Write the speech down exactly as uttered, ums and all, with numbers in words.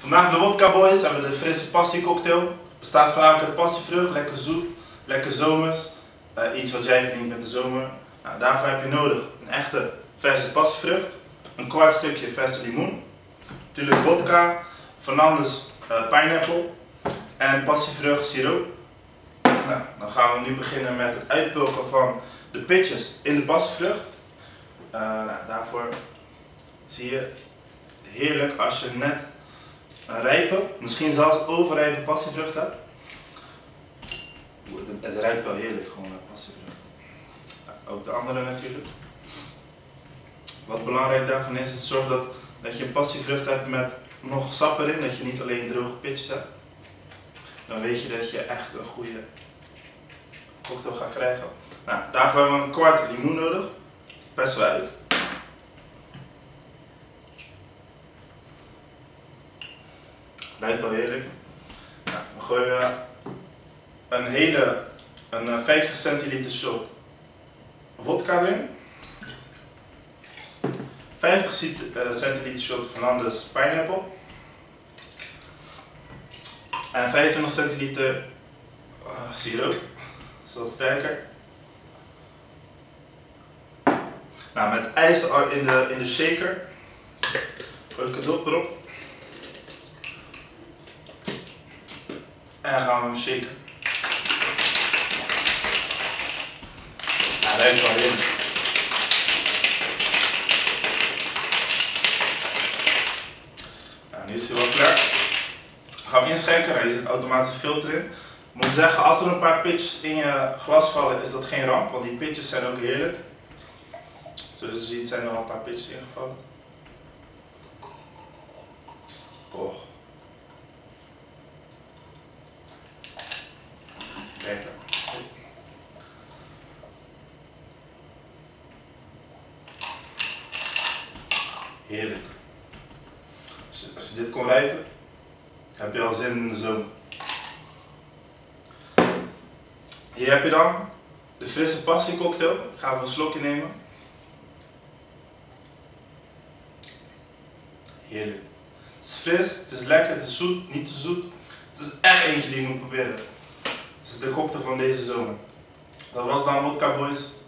Vandaag de Wodka Boys hebben we de frisse passiecocktail. Bestaat voornamelijk uit passievrucht, lekker zoet, lekker zomers. Uh, iets wat jij verdient met de zomer. Nou, daarvoor heb je nodig een echte verse passievrucht, een kwart stukje verse limoen, natuurlijk vodka, Fernandes uh, pineapple en passievrucht siroop. Nou, dan gaan we nu beginnen met het uitpulken van de pitjes in de passievrucht. Uh, nou, daarvoor zie je heerlijk als je net een rijpe, misschien zelfs overrijpe passievrucht hebt. Het ruikt wel heerlijk gewoon passievrucht. Ook de andere natuurlijk. Wat belangrijk daarvan is, is zorg dat, dat je een passievrucht hebt met nog sap erin, dat je niet alleen droge pitjes hebt. Dan weet je dat je echt een goede cocktail gaat krijgen. Nou, daarvoor hebben we een kwart limoen nodig. Persen we uit. Ruikt al heerlijk. Nou, dan gooien we een hele, een vijftig centiliter shot vodka erin. vijftig centiliter shot Fernandes pineapple. En vijfentwintig centiliter uh, siroop. Dat is wat sterker. Nou, met ijs in de, in de shaker gooi ik het op erop. En dan gaan we hem shaken. Ja, dat ruikt wel heerlijk. Nou, nu is hij wel klaar. Gaan we inschenken, er zit automatisch een filter in. Ik moet zeggen, als er een paar pitjes in je glas vallen, is dat geen ramp, want die pitjes zijn ook heerlijk. Zoals je ziet zijn er al een paar pitjes ingevallen. Och. Kijk dan. Heerlijk. Als je, als je dit kon ruiken, heb je al zin in de zomer. Hier heb je dan de frisse passiecocktail. Ik ga even een slokje nemen. Heerlijk. Het is fris, het is lekker, het is zoet, niet te zoet. Het is echt eentje die je moet proberen. Het is de cocktail van deze zomer. Dat was dan Wodka Boys.